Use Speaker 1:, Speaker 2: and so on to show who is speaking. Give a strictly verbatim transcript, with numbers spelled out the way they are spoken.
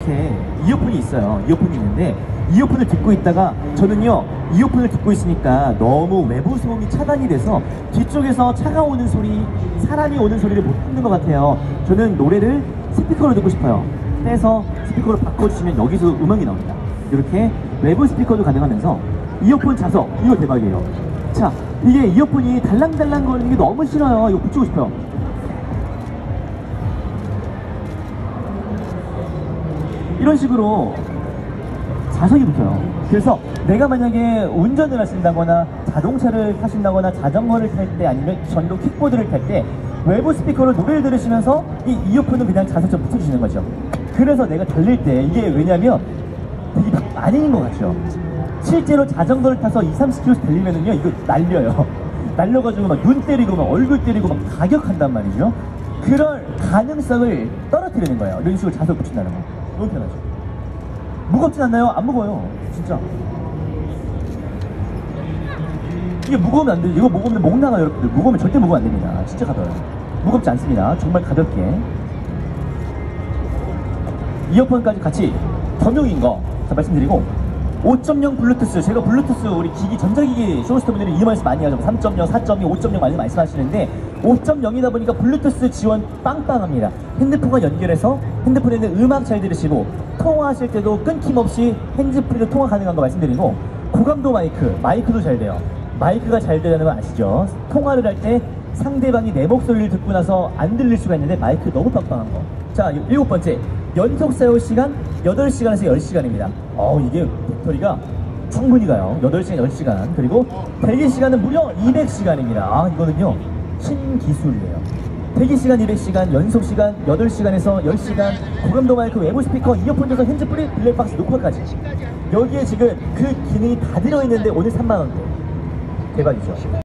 Speaker 1: 이렇게 이어폰이 있어요. 이어폰이 있는데 이어폰을 듣고 있다가 저는요 이어폰을 듣고 있으니까 너무 외부 소음이 차단이 돼서 뒤쪽에서 차가 오는 소리, 사람이 오는 소리를 못 듣는 것 같아요. 저는 노래를 스피커로 듣고 싶어요. 빼서 스피커로 바꿔주시면 여기서 음악이 나옵니다. 이렇게 외부 스피커도 가능하면서 이어폰 자석, 이거 대박이에요. 자, 이게 이어폰이 달랑달랑 거리는 게 너무 싫어요. 이거 붙이고 싶어요. 이런 식으로 자석이 붙어요. 그래서 내가 만약에 운전을 하신다거나 자동차를 타신다거나 자전거를 탈 때 아니면 전동 킥보드를 탈 때 외부 스피커로 노래를 들으시면서 이 이어폰은 그냥 자석처럼 붙여주시는 거죠. 그래서 내가 달릴 때 이게 왜냐면 되게 아닌 것 같죠. 실제로 자전거를 타서 이삼십 킬로미터 달리면은요 이거 날려요. 날려가지고 막 눈 때리고 막 얼굴 때리고 막 가격한단 말이죠. 그럴 가능성을 떨어뜨리는 거예요. 이런 식으로 자석 붙인다는 거. 너무 편하죠. 무겁진 않나요? 안 무거워요. 진짜. 이게 무거우면 안 돼요. 이거 무거우면 목 나가요, 여러분들. 무거우면 절대 무거우면 안 됩니다. 진짜 가벼워요. 무겁지 않습니다. 정말 가볍게. 이어폰까지 같이 겸용인 거 말씀드리고 오 점 영 블루투스, 제가 블루투스 우리 기기 전자기기 쇼호스터분들이 이 말씀 많이 하죠. 삼 점 영, 사 점 영, 오 점 영 많이 말씀하시는데 오 점 영이다 보니까 블루투스 지원 빵빵합니다. 핸드폰과 연결해서 핸드폰에 있는 음악 잘 들으시고 통화하실 때도 끊김없이 핸즈프리로 통화 가능한 거 말씀드리고 고감도 마이크, 마이크도 잘 돼요. 마이크가 잘 되는 거 아시죠? 통화를 할 때 상대방이 내 목소리를 듣고 나서 안 들릴 수가 있는데 마이크 너무 빵빵한 거. 자, 일곱 번째, 연속 사용 시간 여덟 시간에서 열 시간입니다. 어, 이게 배터리가 충분히 가요. 여덟 시간, 열 시간. 그리고 대기 시간은 무려 이백 시간입니다. 아, 이거는요 신기술이에요. 대기 시간 이백 시간, 연속 시간 여덟 시간에서 열 시간, 고감도 마이크, 외부 스피커, 이어폰 줘서 핸즈프리, 블랙박스 녹화까지. 여기에 지금 그 기능이 다 들어있는데 오늘 삼만 원대. 대박이죠.